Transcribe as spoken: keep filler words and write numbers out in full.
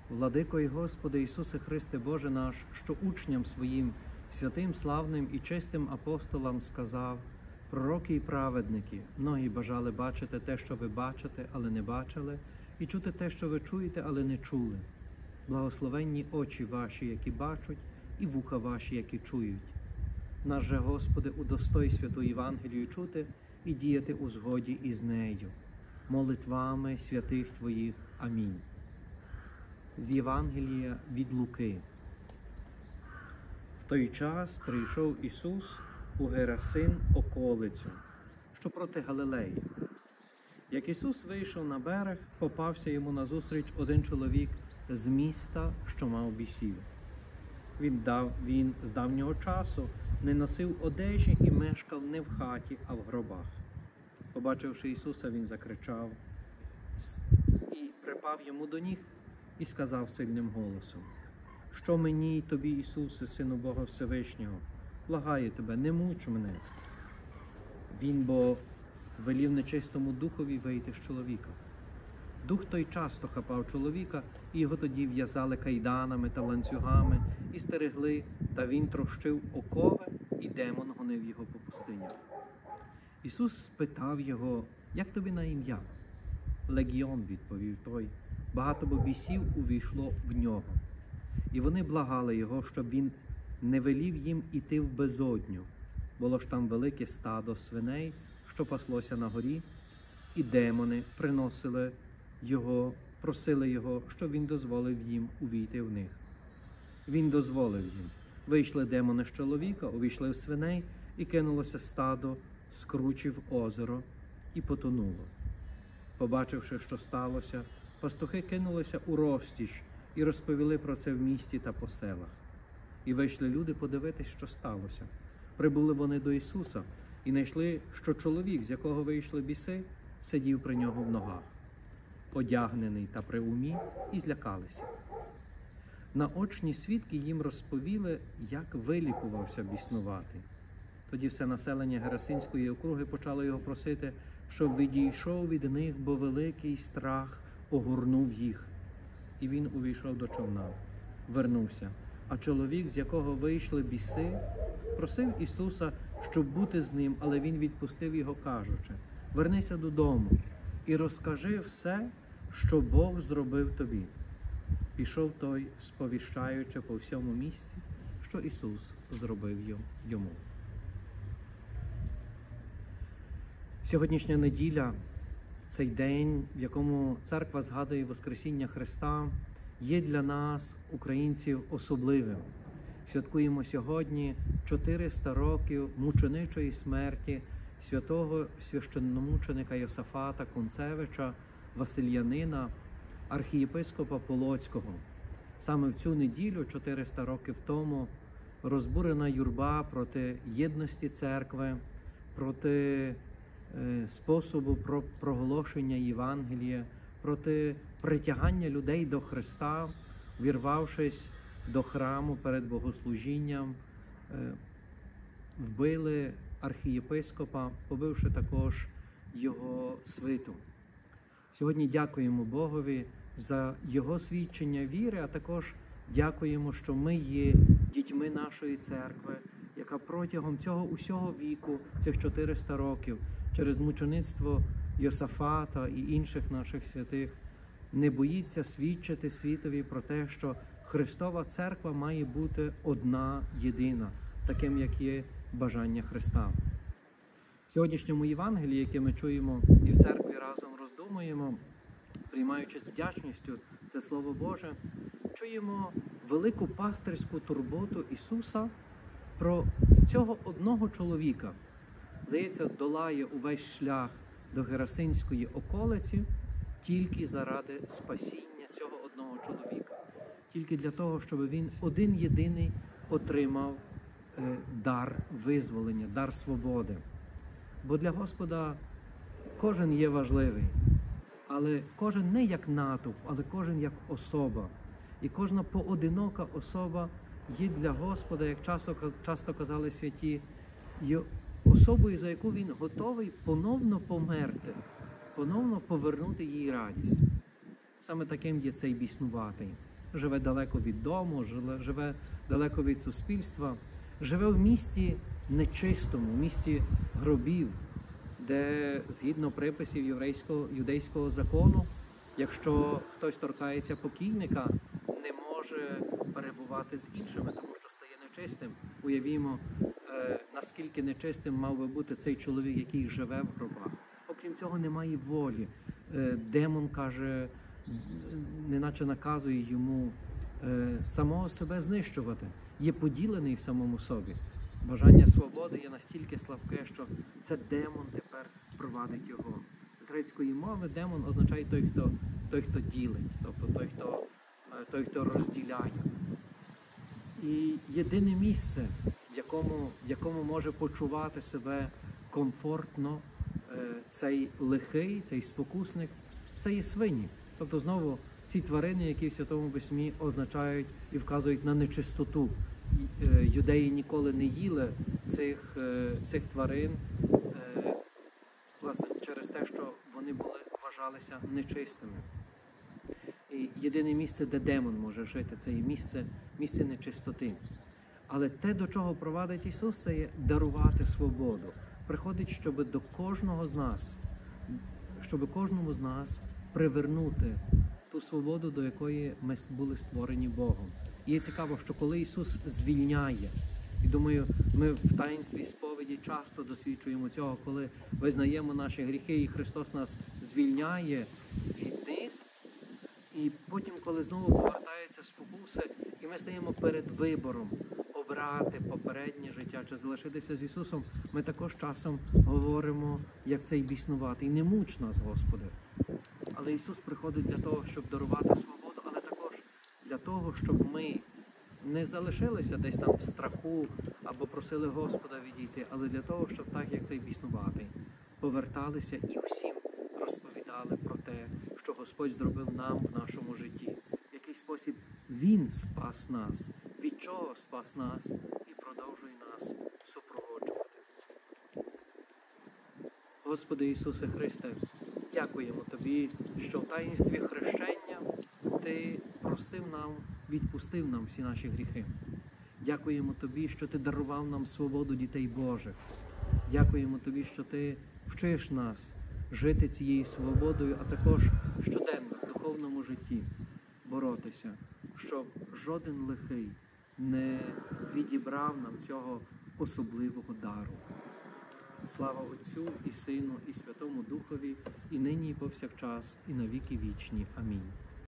Владико і Господи Ісусе Христе Боже наш, що учням своїм, святим, славним і чистим апостолам сказав: пророки і праведники, многі бажали бачити те, що ви бачите, але не бачили, і чути те, що ви чуєте, але не чули. Благословенні очі ваші, які бачать, і вуха ваші, які чують. Наш же, Господи, удостой святу Євангелію чути і діяти у згоді із нею. Молитвами святих Твоїх. Амінь. З Євангелія від Луки. В той час прийшов Ісус у Герасин околицю, що проти Галилеї. Як Ісус вийшов на берег, попався йому назустріч один чоловік з міста, що мав бісів. Він, дав, він з давнього часу не носив одежі і мешкав не в хаті, а в гробах. Побачивши Ісуса, він закричав і припав йому до ніг і сказав сильним голосом: «Що мені й тобі, Ісусе, Сину Бога Всевишнього? Благаю тебе, не муч мене». Він бо велів нечистому духові вийти з чоловіка. Дух той часто хапав чоловіка, і його тоді в'язали кайданами та ланцюгами, і стерегли, та він трощив окови, і демон гонив його по пустинях. Ісус спитав його: «Як тобі на ім'я?» «Легіон», – відповів той, багато бо бісів увійшло в нього. І вони благали його, щоб він не велів їм іти в безодню. Було ж там велике стадо свиней, що паслося на горі, і демони приносили його, просили його, щоб він дозволив їм увійти в них. Він дозволив їм. Вийшли демони з чоловіка, увійшли в свиней, і кинулося стадо, скручив озеро, і потонуло. Побачивши, що сталося, пастухи кинулися у розтіч і розповіли про це в місті та по селах. І вийшли люди подивитись, що сталося. Прибули вони до Ісуса і знайшли, що чоловік, з якого вийшли біси, сидів при нього в ногах, одягнений та при умі, і злякалися. Наочні свідки їм розповіли, як вилікувався біснуватий. Тоді все населення Герасинської округи почало його просити, щоб відійшов від них, бо великий страх огорнув їх. І він увійшов до човна, вернувся. А чоловік, з якого вийшли біси, просив Ісуса, щоб бути з ним, але він відпустив його, кажучи: «Вернися додому і розкажи все, що Бог зробив тобі». Пішов той, сповіщаючи по всьому місці, що Ісус зробив йому. Сьогоднішня неділя, цей день, в якому церква згадує Воскресіння Христа, є для нас, українців, особливим. Святкуємо сьогодні чотириста років мученичої смерті святого священномученика Йосафата Кунцевича, Василянина, архієпископа Полоцького. Саме в цю неділю, чотириста років тому, розбурена юрба проти єдності церкви, проти способу проголошення Євангелія, проти притягання людей до Христа, вірвавшись до храму перед богослужінням, вбили архієпископа, побивши також його свиту. Сьогодні дякуємо Богові за його свідчення віри, а також дякуємо, що ми є дітьми нашої церкви, яка протягом цього усього віку, цих чотириста років, через мучеництво Йосафата і інших наших святих, не боїться свідчити світові про те, що Христова церква має бути одна, єдина, таким, як є бажання Христа. В сьогоднішньому Євангелії, яке ми чуємо і в церкві разом роздумуємо, приймаючи з вдячністю це Слово Боже, чуємо велику пастирську турботу Ісуса про цього одного чоловіка. Здається, долає увесь шлях до Герасинської околиці тільки заради спасіння цього одного чоловіка. Тільки для того, щоб він один-єдиний отримав е, дар визволення, дар свободи. Бо для Господа кожен є важливий, але кожен не як натовп, але кожен як особа. І кожна поодинока особа є для Господа, як часто, часто казали святі, є особою, за яку він готовий поновно померти, поновно повернути їй радість. Саме таким є цей біснуватий. живе далеко від дому, живе, живе далеко від суспільства, живе в місті нечистому, в місті гробів, де згідно приписів єврейського, юдейського закону, якщо хтось торкається покійника, не може перебувати з іншими, тому що стає нечистим. Уявімо, е, наскільки нечистим мав би бути цей чоловік, який живе в гробах. Окрім цього, немає волі. Е, демон каже, неначе наказує йому е, самого себе знищувати. Є поділений в самому собі. Бажання свободи є настільки слабке, що це демон тепер провадить його. З грецької мови демон означає той, хто, той, хто ділить, тобто той, хто, той, хто розділяє. І єдине місце, в якому, в якому може почувати себе комфортно цей лихий, цей спокусник, це є свині. Тобто знову ці тварини, які в Святому Письмі означають і вказують на нечистоту. Юдеї ніколи не їли цих, цих тварин, власне, через те, що вони були, вважалися нечистими. І єдине місце, де демон може жити, це є місце, місце нечистоти. Але те, до чого провадить Ісус, це є дарувати свободу. Приходить, щоб до кожного з нас, щоб кожному з нас привернути ту свободу, до якої ми були створені Богом. І є цікаво, що коли Ісус звільняє, і думаю, ми в таїнстві сповіді часто досвідчуємо цього, коли визнаємо наші гріхи, і Христос нас звільняє від них, і потім, коли знову повертаються спокуси, і ми стаємо перед вибором обрати попереднє життя чи залишитися з Ісусом, ми також часом говоримо, як цей біснуватий: не муч нас, Господи. Але Ісус приходить для того, щоб дарувати свободу, але також для того, щоб ми не залишилися десь там в страху або просили Господа відійти, але для того, щоб так, як цей біснуватий, поверталися і всім розповідали про те, що Господь зробив нам в нашому житті, в який спосіб Він спас нас, від чого спас нас і продовжує нас супроводжувати. Господи Ісусе Христе, дякуємо Тобі, що в таїнстві хрещення Ти простив нам, відпустив нам всі наші гріхи. Дякуємо Тобі, що Ти дарував нам свободу дітей Божих. Дякуємо Тобі, що Ти вчиш нас жити цією свободою, а також щоденно в духовному житті боротися, щоб жоден лихий не відібрав нам цього особливого дару. Слава Отцю і Сину, і Святому Духові, і нині, і повсякчас, і на віки вічні. Амінь.